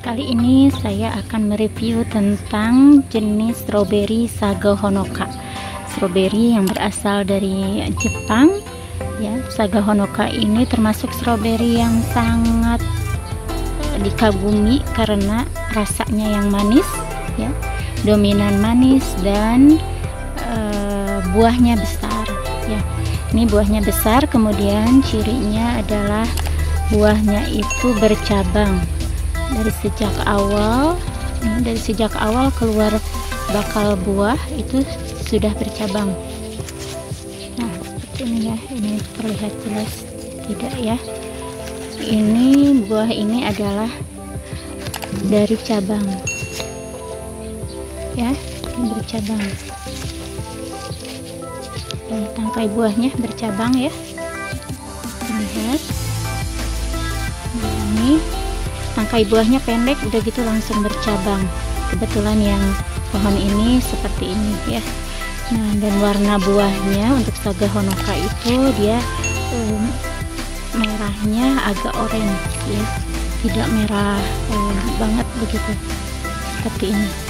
Kali ini saya akan mereview tentang jenis strawberry Saga Honoka. Strawberry yang berasal dari Jepang ya. Saga Honoka ini termasuk strawberry yang sangat dikagumi karena rasanya yang manis ya, dominan manis dan buahnya besar ya. Ini buahnya besar, kemudian cirinya adalah buahnya itu bercabang. Dari sejak awal keluar bakal buah itu sudah bercabang. Nah, seperti ini ya, ini terlihat jelas tidak ya. Ini buah ini adalah dari cabang ya, ini bercabang. Dan tangkai buahnya bercabang ya, lihat. Nah, ini tangkai buahnya pendek, udah gitu langsung bercabang. Kebetulan yang pohon ini seperti ini ya. Nah, dan warna buahnya untuk Saga Honoka itu dia merahnya agak oranye ya, tidak merah banget begitu, seperti ini.